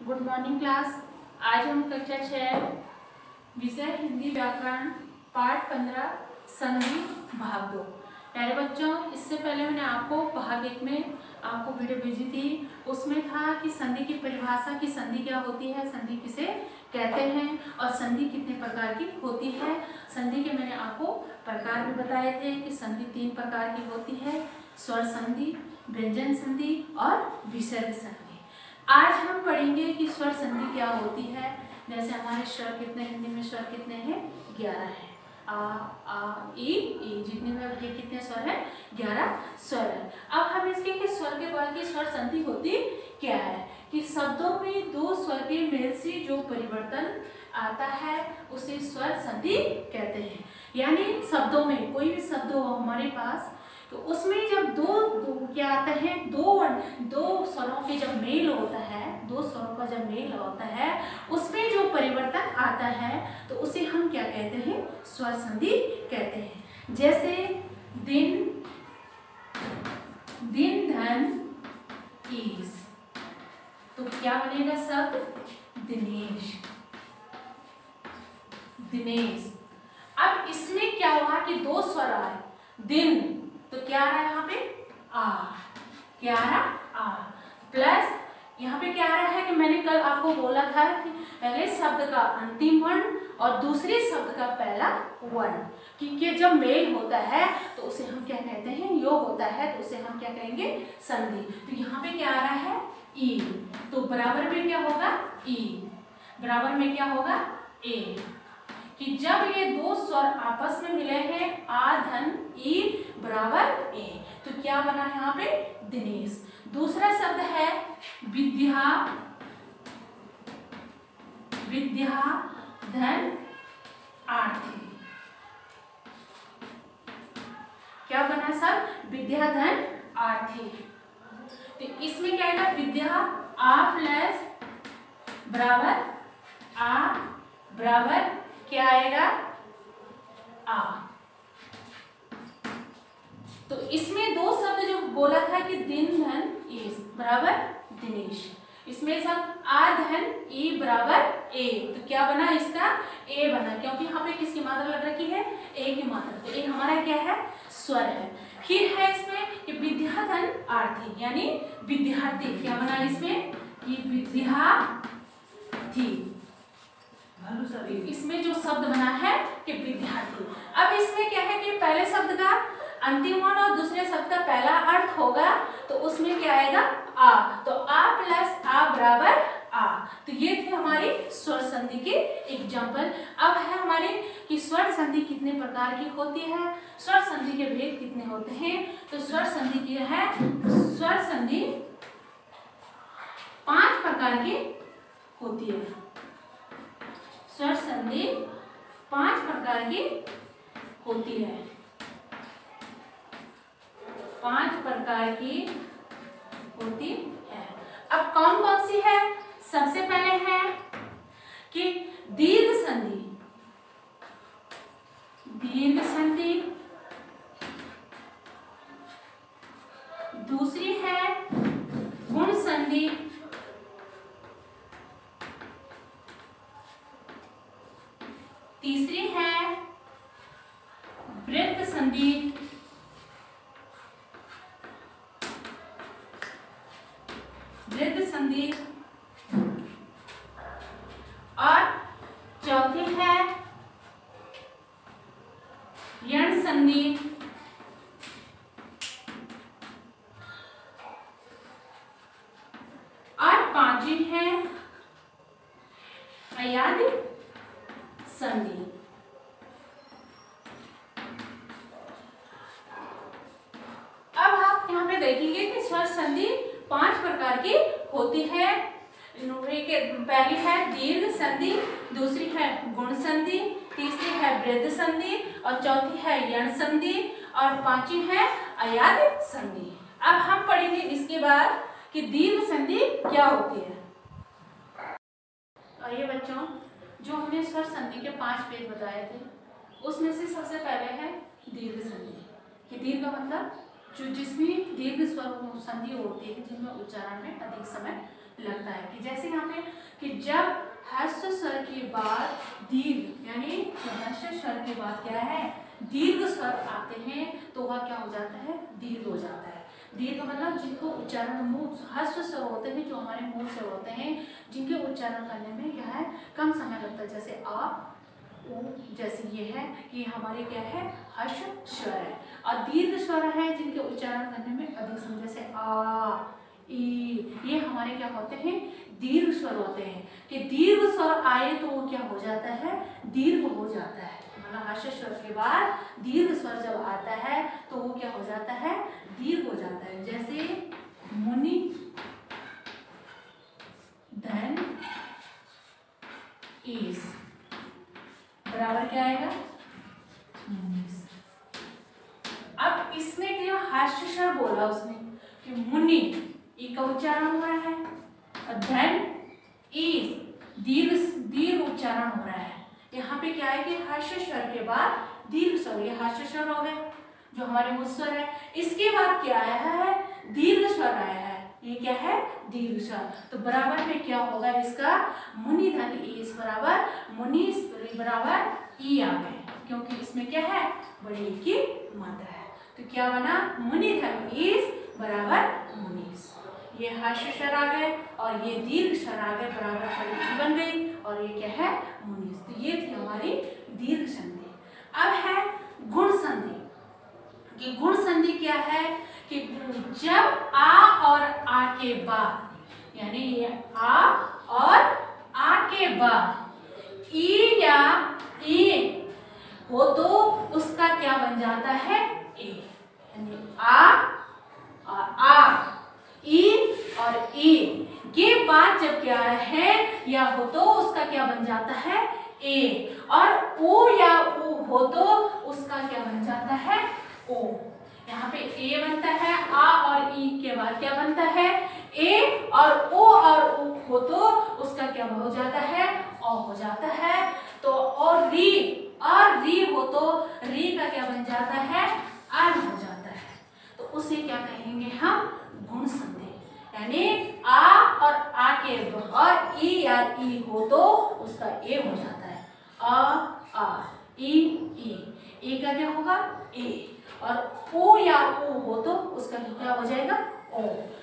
Good morning class. आज हम कक्षा 6 विषय हिंदी व्याकरण पाठ 15 संधि भाग 2। प्यारे बच्चों, इससे पहले मैंने आपको भाग 1 में आपको वीडियो भेजी थी। उसमें था कि संधि की परिभाषा की संधि क्या होती है, संधि किसे कहते हैं और संधि कितने प्रकार की होती है। संधि के मैंने आपको प्रकार भी बताए थे कि संधि 3 प्रकार की होती है, स्वर संधि, व्यंजन संधि और विसर्ग संधि। आज हम पढ़ेंगे कि स्वर संधि क्या होती है। जैसे हमारे स्वर कितने, हिंदी में स्वर कितने हैं, 11 हैं। आ ई जितने में ये कितने स्वर हैं, 11 स्वर है। अब हम इसके कि स्वर के बाद की स्वर संधि होती क्या है कि शब्दों में दो स्वर के मेल से जो परिवर्तन आता है उसे स्वर संधि कहते हैं। यानी शब्दों में कोई भी शब्द हो हमारे पास तो उसमें जब दो क्या आता है, दो स्वरों के जब मेल होता है, दो स्वरों का जब मेल होता है उसमें जो परिवर्तन आता है तो उसे हम क्या कहते हैं, स्वर संधि कहते हैं। जैसे दिन, दिन धन ईस, तो क्या बनेगा शब्द दिनेश, दिनेश। अब इसमें क्या हुआ कि दो स्वर आए, दिन तो क्या आ रहा है यहाँ पे आ, क्या आ रहा आ, प्लस यहाँ पे क्या आ रहा है कि मैंने कल आपको बोला था कि पहले शब्द का अंतिम वर्ण और दूसरे शब्द का पहला वर्ण कि जब मेल होता है तो उसे हम क्या कहते हैं, योग होता है तो उसे हम क्या कहेंगे, संधि। तो यहाँ पे क्या आ रहा है ई, तो बराबर में क्या होगा ई, बराबर में क्या होगा ए, कि जब ये दो स्वर आपस में मिले हैं आ धन ई बराबर ए, तो क्या बना यहाँ पे दिनेश। दूसरा शब्द है विद्या, विद्या धन आरती, क्या बना शब्द विद्या धन आरती। तो इसमें क्या आएगा, विद्या आ प्लस बराबर आ बराबर क्या आएगा आ। तो इसमें दो शब्द जो बोला था कि दिन धन ईस बराबर दिनेश, इसमें सब आ धन ई बराबर ए, तो क्या बना इसका ए बना, क्योंकि यहाँ पे किसकी मात्रा लग रखी है, ए की मात्रा, तो ए हमारा क्या है, स्वर है। फिर है इसमें कि विद्या धन आरती यानी विद्यार्थी, क्या बना इसमें कि विद्यार्थी, इसमें जो शब्द बना है कि विद्यार्थी। अब इसमें क्या है कि पहले शब्द का अंतिम वर्ण और दूसरे शब्द का पहला अर्थ होगा तो उसमें क्या आएगा आ, तो आ प्लस आ बराबर आ। तो ये थी हमारी स्वर संधि के एग्जाम्पल। अब है हमारे कि स्वर संधि कितने प्रकार की होती है, स्वर संधि के भेद कितने होते हैं। तो स्वर संधि की है, स्वर संधि 5 प्रकार की होती है। स्वर संधि 5 प्रकार की होती है, 5 प्रकार की होती है। अब कौन कौन सी है, सबसे पहले है कि दीर्घ संधि, दीर्घ संधि, दूसरी है गुण संधि, तीसरी है वृत्त संधि, वृत्त संधि, और चौथी है यण संधि, और पांचवी है अयादि संधि। अब आप यहाँ पे देखेंगे कि स्वर संधि 5 प्रकार की होती है। पहली है दीर्घ संधि, दूसरी है गुण संधि, तीसरी है वृद्ध संधि और चौथी है यण संधि और पांचवी है अयादि संधि। अब हम पढ़ेंगे इसके बाद कि दीर्घ संधि क्या होती है। आइए बच्चों, जो हमने स्वर संधि के 5 भेद बताए थे उसमें से सबसे पहले है दीर्घ संधि। कि दीर्घ मतलब जो जिसमें दीर्घ स्वर संधि होती है जिनमें उच्चारण में अधिक समय लगता है। कि जैसे यहाँ पे कि जब ह्रस्व स्वर के बाद दीर्घ, यानी ह्रस्व स्वर के बाद क्या है दीर्घ स्वर आते हैं तो वह क्या हो जाता है दीर्घ हो जाता है। दीर्घ मतलब जिनको उच्चारण मुंह ह्रस्व स्वर होते हैं जो हमारे मुंह से होते हैं, जिनके उच्चारण करने में क्या है कम समय लगता है, जैसे आ उ, जैसे ये है कि हमारे क्या है ह्रस्व स्वर है। और दीर्घ स्वर है जिनके उच्चारण करने में अधिक समय, जैसे आ ई, ये हमारे क्या होते हैं दीर्घ स्वर होते हैं। कि दीर्घ स्वर आए तो वो क्या हो जाता है दीर्घ हो जाता है। मतलब ह्रस्व स्वर के बाद दीर्घ स्वर जब आता है तो वो क्या हो जाता है दीर्घ हो जाता है। जैसे मुनि, धन, ईस, बराबर क्या आएगा मुनीस। अब इसमें क्या ह्रस्व स्वर बोला उसने कि मुनि, ई का उच्चारण हो रहा है, और धन, ईस, दीर्घ उच्चारण हो रहा है। यहाँ पे क्या है कि ह्रस्व स्वर के बाद दीर्घ स्वर, ये ह्रस्व स्वर हो गए जो हमारे मुख स्वर है। इसके बाद क्या आया है दीर्घ स्वर आया है, ये क्या है दीर्घ स्वर। तो बराबर में क्या होगा इसका मुनि धन ईस बराबर मुनि बराबर ई आ गए, क्योंकि इसमें क्या है बड़े ई की मात्रा है। तो क्या बना मुनि धन ईस बराबर मुनीस। ये ह्रस्व स्वर आ गए और ये दीर्घ स्वर आ गए, बराबर बड़ी बन गई और ये क्या है मुनीस। तो ये थी हमारी दीर्घ संधि। अब है गुण संधि। कि गुण संधि क्या है कि जब आ और आ के बाद, यानी ये आ और आ के बाद ई या ई हो तो उसका क्या बन जाता है ए, यानी आ और आ, ई और ई के बाद जब क्या है या हो तो उसका क्या बन जाता है ए, और ओ या ऊ हो तो उसका क्या बन जाता है ओ। यहाँ पे ए बनता है, आ और ई के बाद क्या बनता है ए, और ओ और ऊ हो तो उसका क्या हो जाता है ओ हो जाता है। तो और री हो तो री का क्या बन जाता है अर हो जाता है। तो उसे क्या कहेंगे हम गुण संधि। यानी आ और आ के और ई या ई हो तो उसका ए हो जाता है, आ ई का क्या होगा ए, और ओ या ऊ हो तो उसका क्या हो जाएगा ओ,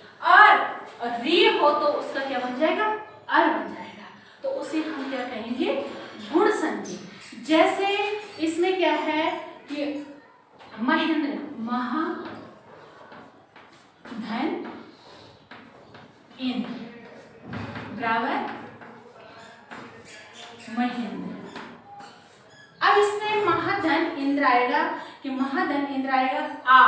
और री हो तो उसका क्या बन जाएगा अर बन जाएगा। तो उसे हम क्या कहेंगे गुण संधि। जैसे इसमें क्या है कि महेंद्र, महा धन इंद्र बराबर महेंद्र। अब इसमें महाधन इंद्र आएगा कि महाधन इंद्र आएगा आ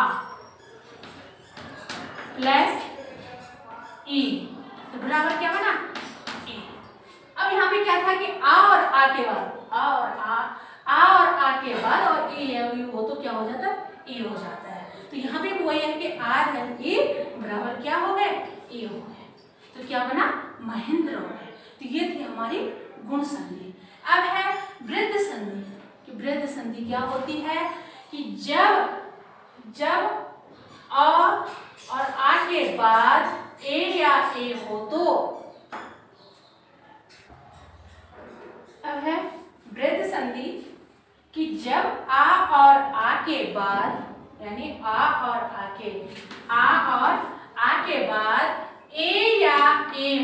प्लस ई, तो बराबर क्या बना ए। अब यहाँ पे क्या था कि आ और आ के बाद आ और आ के बाद और ए या यू हो तो क्या हो जाता है ए हो जाता है। तो यहाँ पे वही है कि आ धन ए बराबर क्या हो गए ए हो गए। तो क्या बना महेंद्र हो गए। तो ये थी हमारी गुण संधि। अब है वृद्ध संधि। कि वृद्ध संधि क्या होती है कि जब आ और आ के बाद ए या ए हो तो, अब है वृद्ध संधि कि जब आ और आ के बाद, यानी आ और आ के बाद ए या ए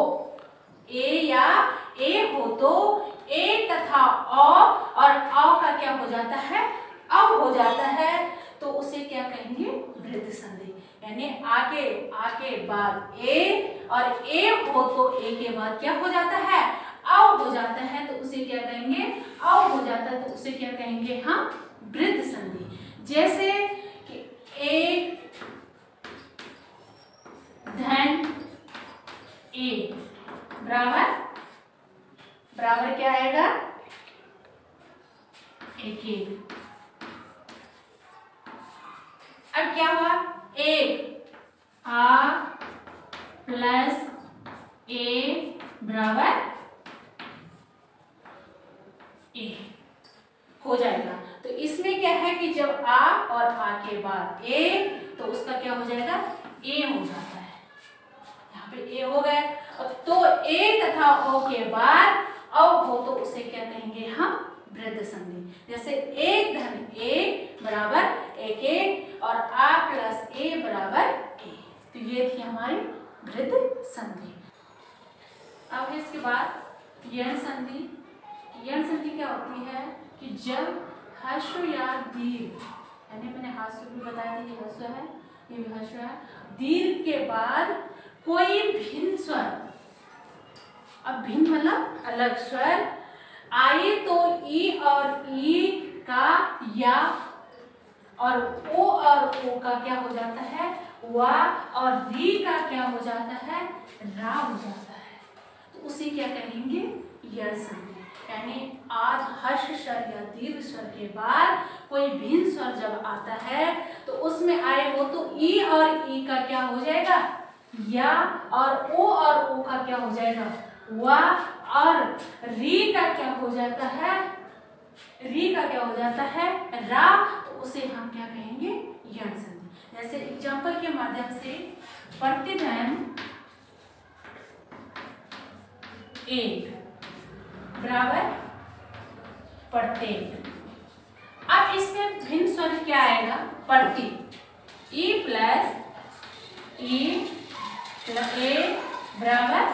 हो तो ए तथा और अ का क्या हो जाता है अब हो जाता है। तो उसे क्या कहेंगे वृद्ध संधि। यानी आ के बाद ए और ए हो तो ए के बाद क्या हो जाता है अब हो जाता है। तो उसे क्या कहेंगे अब हो जाता है, तो उसे क्या कहेंगे हम वृद्ध संधि। जैसे कि ए धन ए बराबर क्या आएगा एक। अब क्या हुआ एक आ प्लस ए बराबर ए हो जाएगा। तो इसमें क्या है कि जब आ और आ के बाद ए तो उसका क्या हो जाएगा ए हो जाता है। यहाँ पे ए हो गए तो ए तथा ओ के बाद औ हो तो उसे क्या कहेंगे हम? वृद्ध संधि। जैसे एक धन ए बराबर एक एक और आ प्लस ए बराबर ए, तो ये थी हमारी वृद्ध संधि। अब इसके बाद यण संधि। यण संधि क्या होती है कि जब ह्रस्व या दीर्घ, यानी मैंने ह्रस्व भी बताया था, ये ह्रस्व है, ये भी ह्रस्व है, दीर्घ के बाद कोई भिन्न स्वर, अब भिन्न मतलब अलग स्वर आए तो ई और ई का या और ओ और ओ का क्या हो जाता है? वा और री का क्या हो जाता है? रा हो जाता है, तो उसे क्या कहेंगे? यण संधि। यानी आध ह्रस्व स्वर या दीर्घ स्वर के बाद कोई भिन्न स्वर जब आता है तो उसमें आए हो तो ई और ई का क्या हो जाएगा? या और ओ का क्या हो जाएगा? वा और री का क्या हो जाता है? री का क्या हो जाता है? रा, तो उसे हम क्या कहेंगे? यण संधि। जैसे एग्जाम्पल के माध्यम से प्रतिधन एक बराबर प्रत्येक। अब इसमें भिन्न स्वर क्या आएगा? प्रति, ई प्लस ए बराबर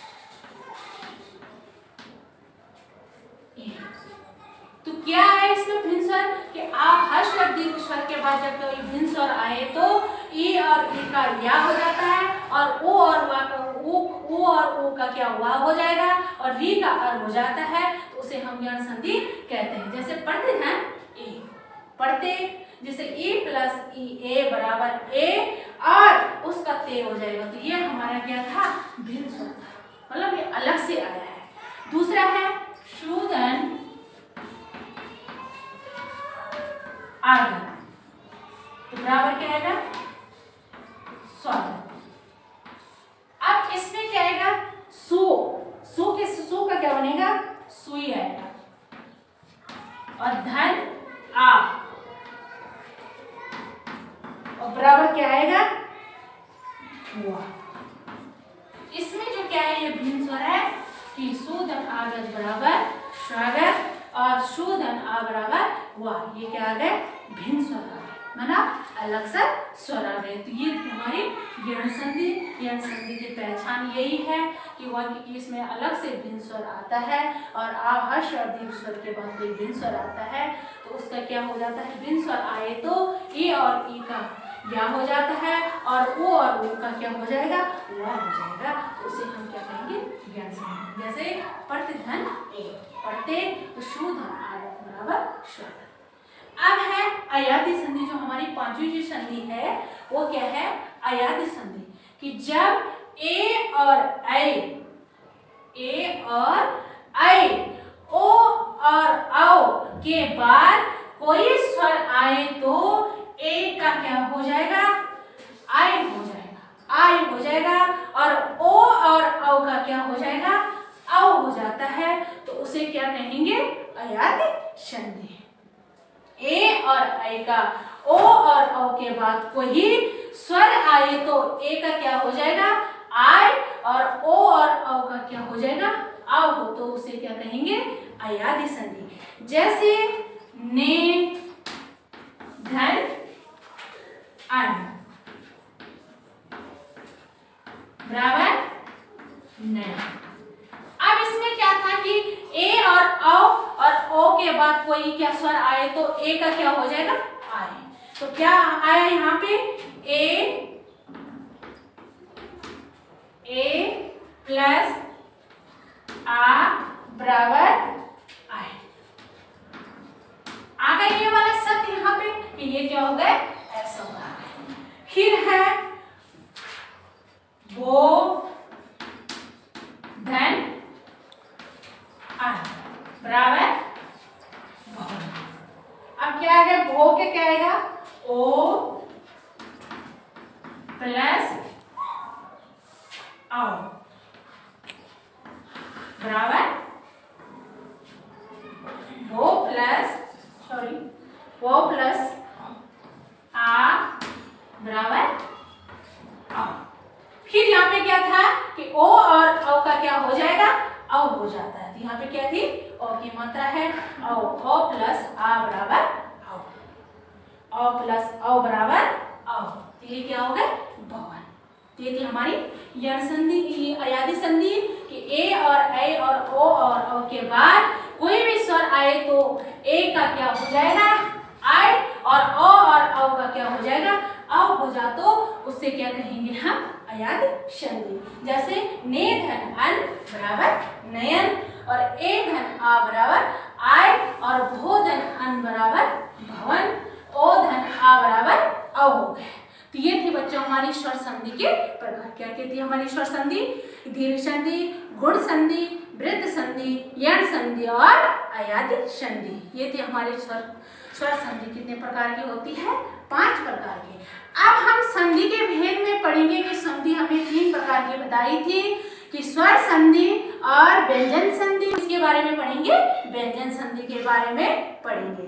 ए। तो क्या है इसमें भिन्न स्वर कि आप ह्रस्व और दीर्घ स्वर के बाद जब कोई भिन्न स्वर आए तो ई और ई का या हो जाता है और ओ और वा का ओ और ओ का क्या वा हो जाएगा और री का अर हो जाता है, तो उसे हम यण संधि कहते हैं। जैसे प्रतिधन ए, प्रत्येक, जैसे ई प्लस ई ए बराबर ए और उसका ते हो जाएगा, तो ये हमारा क्या था? भिन्न स्वर था, मतलब ये अलग से आया है। दूसरा है शूधन आगन, तो बराबर क्या आएगा? स्वागत। अब इसमें क्या आएगा? सु का क्या बनेगा? सुई आएगा और धन आ और बराबर क्या आएगा? हुआ। इसमें जो क्या है ये भिन्न स्वर है कि सुधन आगत बराबर स्वागत और सुधन आ बराबर हुआ, ये क्या आ गए? भिन्न स्वर आ गए, माना अलग सा स्वर आ गए। तो ये हमारी यण संधि। यण संधि की पहचान यही है कि वह इसमें अलग से भिन्न स्वर आता है और आ ह्रस्व और दीर्घ स्वर के बाद कोई भिन्न स्वर आता है तो उसका क्या हो जाता है? भिन्न स्वर आए तो ए और ई का या हो जाता है और ओ का क्या हो जाएगा? वा हो जाएगा, तो उसे हम क्या कहेंगे? यण संधि। जैसे प्रतिधन ए, प्रत्येक, तो शूधन आगत बराबर स्वागत। अब है अयादि संधि, जो हमारी पांचवी जो संधि है वो क्या है? अयादि संधि, कि जब ए और ऐ, ओ और औ के बाद कोई स्वर आए तो ए का क्या हो जाएगा? आई हो जाएगा, आई हो जाएगा और ओ और औ का क्या हो जाएगा? औ हो जाता है, तो उसे क्या कहेंगे? अयादि संधि। ए और ऐ का ओ और औ के बाद कोई स्वर आए तो ए का क्या हो जाएगा? आय और ओ और औ का क्या हो जाएगा? आव हो, तो उसे क्या कहेंगे? अयादि संधि। जैसे ने धन अन बराबर न। अब इसमें क्या था कि ए और औ और ओ के बाद कोई क्या स्वर आए तो ए का क्या हो जाएगा? आए। तो क्या आया यहाँ पे? ए प्लस आ बराबर आए। आ गया ये वाला शब्द यहाँ पे कि ये क्या हो गए? ऐसा हो रहा है। फिर है वो धन बराबर भो। अब क्या आएगा? भो के क्या आएगा? ओ प्लस आओ बराबर वो प्लस आ बराबर आओ। फिर यहाँ पे क्या था कि ओ और औ औ हो जाता है। तो यहाँ पे क्या थी, औ की मात्रा है औ, औ प्लस आ बराबर औ, औ प्लस औ बराबर औ। तो ये क्या हो गया, भवन। तो ये थी हमारी यण संधि, अयादि संधि कि ए और ऐ और ओ और औ के बाद कोई भी स्वर आए तो ए का क्या हो जाएगा, आय, और ओ और औ का क्या हो जाएगा, औ हो जा, तो उससे क्या कहेंगे हम, अयादि संधि। जैसे ने धन अन बराबर नयन, और ए धन आ बराबर आय, और भो धन अन बराबर भवन, ओ धन आ बराबर औ हो गए। तो ये थी बच्चों हमारी स्वर संधि के प्रकार। क्या कहती है हमारी स्वर संधि, दीर्घ संधि, गुण संधि, वृत्त संधि, यण संधि और अयादि संधि। ये थी हमारी स्वर संधि। कितने प्रकार की होती है, 5 प्रकार की। अब हम संधि के भेद में पढ़ेंगे कि संधि हमें 3 प्रकार की बताई थी कि स्वर संधि और व्यंजन संधि। इसके बारे में पढ़ेंगे, व्यंजन संधि के बारे में पढ़ेंगे।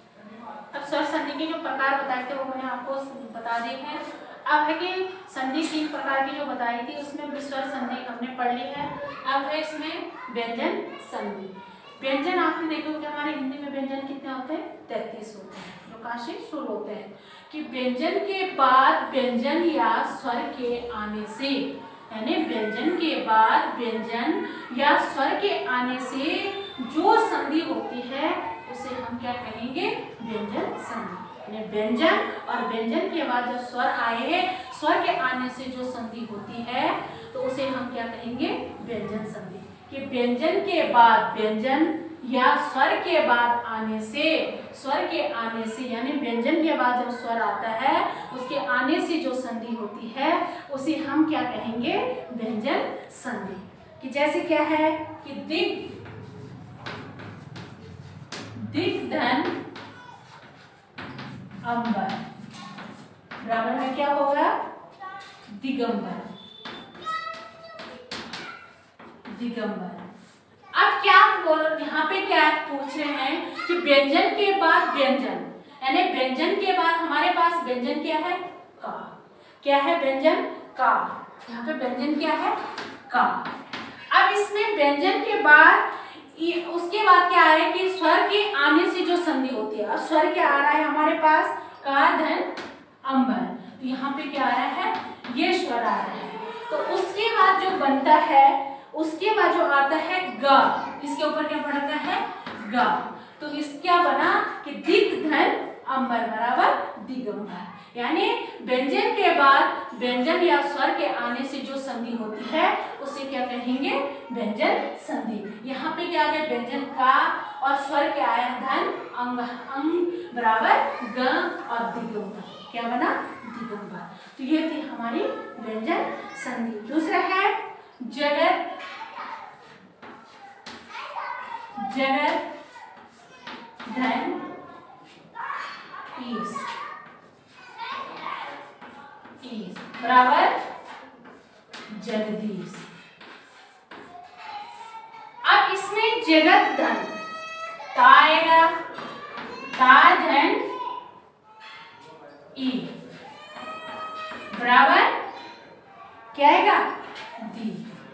अब स्वर संधि के जो प्रकार बताए थे वो मैंने आपको बता दिए हैं। अब है कि संधि 3 प्रकार की जो बताई थी उसमें स्वर संधि हमने पढ़ ली है। अब है इसमें व्यंजन संधि। व्यंजन आपने देखो कि हमारे हिंदी में व्यंजन कितने होते हैं, 33 होते हैं, जो कहाँ से शुरू होते हैं कि व्यंजन के बाद व्यंजन या स्वर के आने से, यानी व्यंजन के बाद व्यंजन या स्वर के आने से जो संधि होती है उसे हम क्या कहेंगे, व्यंजन संधि। यानी व्यंजन और व्यंजन के बाद जब स्वर आए हैं, स्वर के आने से जो संधि होती है तो उसे हम क्या कहेंगे, व्यंजन संधि। कि व्यंजन के बाद व्यंजन या स्वर के बाद आने से, स्वर के आने से यानी व्यंजन के बाद जब स्वर आता है उसके आने से जो संधि होती है उसे हम क्या कहेंगे, व्यंजन संधि। कि जैसे क्या है कि दिग, दिग्धन अंबर बराबर में क्या होगा, दिगंबर, दिगंबर। अब क्या बोल, यहाँ पे क्या पूछ रहे हैं कि व्यंजन के बाद व्यंजन, यानी व्यंजन के बाद हमारे पास व्यंजन क्या है, का। क्या है व्यंजन, का। यहाँ पे व्यंजन क्या है, का। अब इसमें व्यंजन के बाद उसके बाद क्या है कि स्वर के आने से जो संधि होती है। अब स्वर क्या आ रहा है हमारे पास, का धन अंबर। तो यहाँ पे क्या आ रहा है, ये स्वर आ रहा है। तो उसके बाद जो बनता है, उसके बाद जो आता है ग, इसके ऊपर क्या पड़ता है, ग। तो इस क्या बना कि दिग धन अंबर बराबर दिगंबर। यानी व्यंजन के बाद व्यंजन या स्वर के आने से जो संधि होती है उसे क्या कहेंगे, व्यंजन संधि। यहाँ पे क्या आ गया, व्यंजन का और स्वर के आया धन अंग, अंग बराबर ग और दिगंबर, क्या बना, दिगंबर। तो ये थी हमारी व्यंजन संधि। दूसरा है जगत, जगत धन ईश, ईश बराबर जगदीश। अब इसमें जगत धन ता आएगा, ता धन ई बराबर क्या आएगा, दी।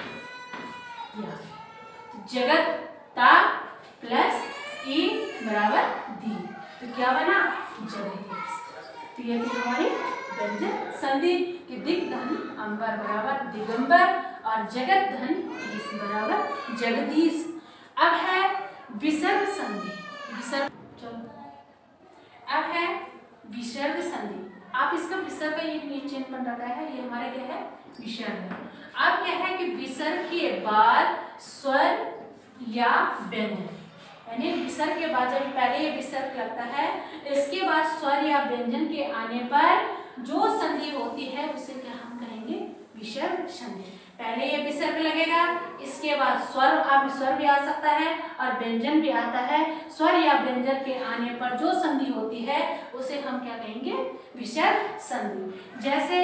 जगत ता प्लस ई बराबर दी, तो क्या बना, जगदीश। तो ये थी हमारी व्यंजन संधि कि दिग धन अंबर बराबर दिगंबर और जगत धन ईश बराबर जगदीश। अब है विसर्ग संधि, विसर्ग, चलो अब है विसर्ग संधि। आप इसका विसर्ग का ये चिन्ह बन रखा है, ये हमारा क्या है, विसर्ग। अब क्या है कि विसर्ग के बाद स्वर या व्यंजन, यानी विसर्ग के बाद जब पहले ये विसर्ग लगता है, इसके बाद स्वर या व्यंजन के आने पर जो संधि होती है उसे क्या हम कहेंगे, विसर्ग संधि। पहले ये विसर्ग लगेगा, इसके बाद स्वर, अब स्वर भी आ सकता है और व्यंजन भी आता है। स्वर या व्यंजन के आने पर जो संधि होती है उसे हम क्या कहेंगे, विसर्ग संधि। जैसे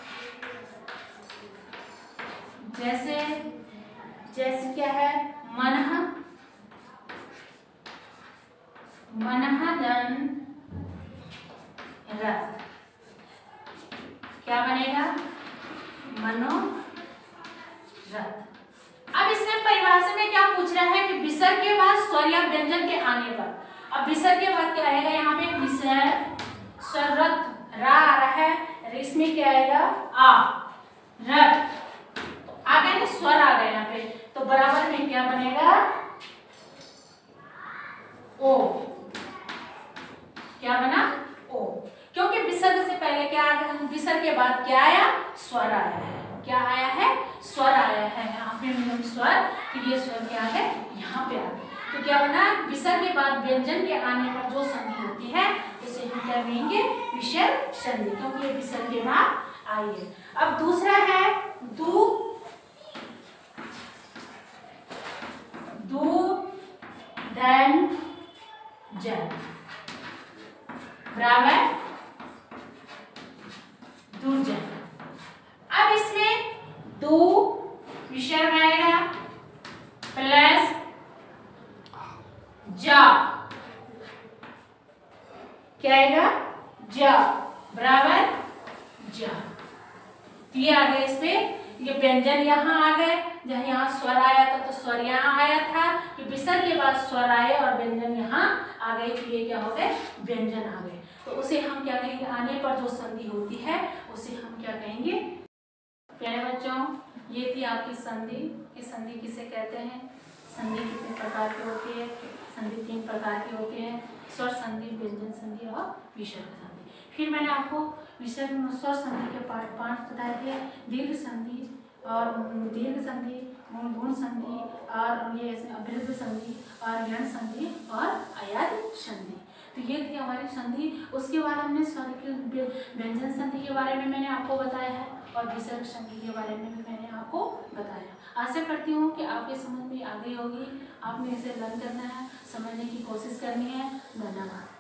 जैसे जैसे क्या है, मनः, मनः धन रथ, क्या बनेगा, मनोरथ। अब इसमें परिभाषा आपसे में क्या पूछ रहा है कि विसर्ग के बाद स्वर या व्यंजन के आने पर, अब विसर्ग के बाद क्या आएगा यहाँ पे विसर्ग, स्वरत रा आ रहा है, इसमें क्या आएगा आ, रत आ गया ना, स्वर आ गया यहाँ पे, तो बराबर में क्या बनेगा ओ, क्या बना ओ, क्योंकि विसर्ग से पहले क्या आ गया, विसर्ग के बाद क्या आया स्वर आया है, क्या आया है स्वर आया है, यहाँ पे स्वर, तो ये स्वर क्या है यहाँ पे आ गया, तो क्या बना विसर्ग के बाद व्यंजन के आने पर जो संधि होती है उसे हम क्या कहेंगे विसर्ग संधि, क्योंकि ये विसर्ग के बाद आई है। अब दूसरा है दू, धन जन, बराबर दुर्जन। अब इसमें दो विसर्ग आएगा प्लस जा, क्या आएगा जा, बराबर जा, ये आ गए इसमें, ये व्यंजन यहाँ आ गए, जहाँ यहाँ स्वर आया था तो स्वर यहाँ आया था, कि विसर्ग के बाद स्वर आए और व्यंजन यहाँ आ गए, तो ये क्या हो गए व्यंजन आ गए, तो उसे हम क्या कहेंगे आने पर जो संधि होती है उसे हम क्या कहेंगे। प्यारे बच्चों, ये थी आपकी संधि, कि संधि किसे कहते हैं, संधि कितने प्रकार की होती है, संधि 3 प्रकार की होती है, स्वर संधि, व्यंजन संधि और विसर्ग संधि। फिर मैंने आपको विसर्ग स्वर संधि के पार्ट 5 बताए थे, दीर्घ संधि और दीर्घ संधि, गुण संधि और ये अवृद्ध संधि और यण संधि और अयद संधि, तो ये थी हमारी संधि। उसके बाद हमने स्वर के व्यंजन संधि के बारे में मैंने आपको बताया है और विसर्ग संधि के बारे में भी मैंने आपको बताया। आशा करती हूँ कि आपके समझ में आ गई होगी, आपने इसे लर्न करना है, समझने की कोशिश करनी है। धन्यवाद।